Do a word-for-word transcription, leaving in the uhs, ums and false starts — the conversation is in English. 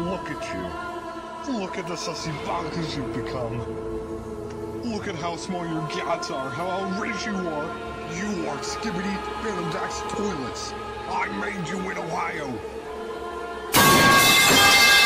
Look at you. Look at the sussy bonkers you've become. Look at how small your gats are, how outrageous you are. You are Skibbity Phantom Dax Toilets. I made you in Ohio.